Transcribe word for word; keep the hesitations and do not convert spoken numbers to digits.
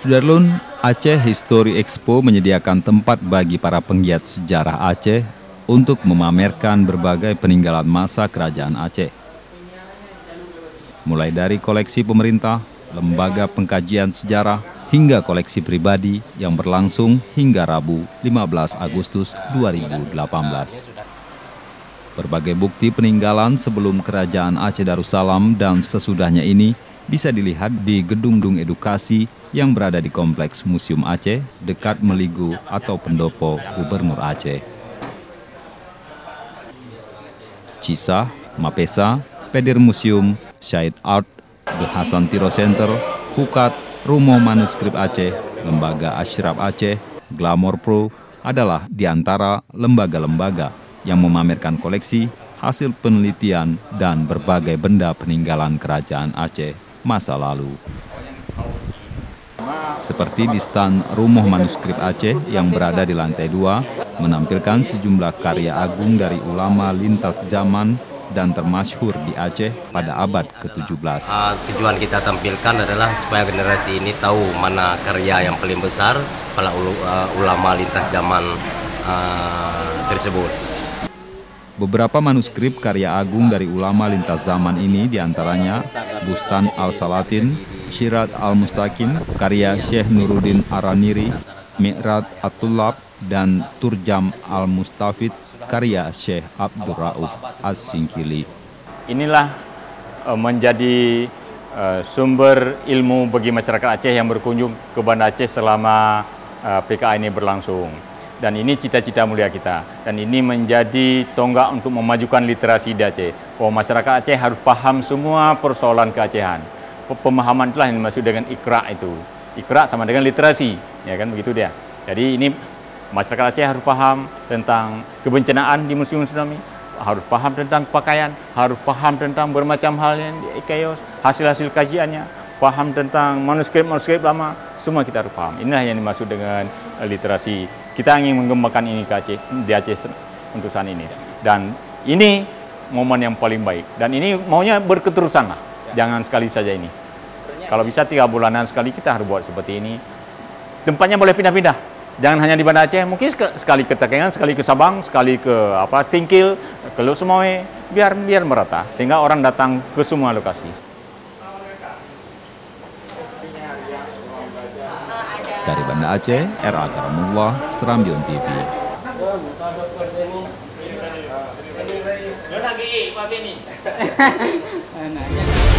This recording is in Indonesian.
Sudarlun, Aceh History Expo menyediakan tempat bagi para penggiat sejarah Aceh untuk memamerkan berbagai peninggalan masa kerajaan Aceh. Mulai dari koleksi pemerintah, lembaga pengkajian sejarah, hingga koleksi pribadi yang berlangsung hingga Rabu lima belas Agustus dua ribu delapan belas. Berbagai bukti peninggalan sebelum Kerajaan Aceh Darussalam dan sesudahnya ini bisa dilihat di gedung-gedung edukasi yang berada di Kompleks Museum Aceh dekat Meligu atau pendopo Gubernur Aceh. Cisah, Mapesa, Pedir Museum, Syahid Art, The Hasan Tiro Center, Pukat, Rumah Manuskrip Aceh, Lembaga Ashraf Aceh, Glamour Pro adalah di antara lembaga-lembaga yang memamerkan koleksi, hasil penelitian, dan berbagai benda peninggalan Kerajaan Aceh masa lalu. Seperti di stan Rumah Manuskrip Aceh yang berada di lantai dua, menampilkan sejumlah karya agung dari ulama lintas zaman dan termasyhur di Aceh pada abad ke tujuh belas. Uh, tujuan kita tampilkan adalah supaya generasi ini tahu mana karya yang paling besar para uh, ulama lintas zaman uh, tersebut. Beberapa manuskrip karya agung dari ulama lintas zaman ini diantaranya Bustan Al-Salatin, Syirat Al-Mustaqim, karya Syekh Nuruddin Araniri, Mi'rad At-Tullab, dan Turjam Al-Mustafid, karya Syekh Abdul Rauf As-Singkili. Inilah uh, menjadi uh, sumber ilmu bagi masyarakat Aceh yang berkunjung ke Banda Aceh selama uh, P K A ini berlangsung. Dan ini cita-cita mulia kita. Dan ini menjadi tonggak untuk memajukan literasi di Aceh. Bahwa masyarakat Aceh harus paham semua persoalan keacehan. Pemahaman itulah yang dimaksud dengan ikra itu. Ikra sama dengan literasi, ya kan begitu dia. Jadi ini masyarakat Aceh harus paham tentang kebencanaan di musim tsunami, harus paham tentang pakaian, harus paham tentang bermacam hal yang di chaos, hasil-hasil kajiannya, paham tentang manuskrip-manuskrip lama, semua kita harus paham. Inilah yang dimaksud dengan literasi. Kita ingin mengembangkan ini ke Aceh, di Aceh untuk saat ini. Dan ini momen yang paling baik. Dan ini maunya berketerusan lah. Jangan sekali saja ini. Kalau bisa tiga bulanan sekali kita harus buat seperti ini. Tempatnya boleh pindah-pindah. Jangan hanya di Banda Aceh. Mungkin sekali ke Takengon, sekali ke Sabang, sekali ke apa Singkil, ke Luk Sumawe. Biar biar merata. Sehingga orang datang ke semua lokasi. Dari Banda Aceh, R A Karamullah, Serambion T V.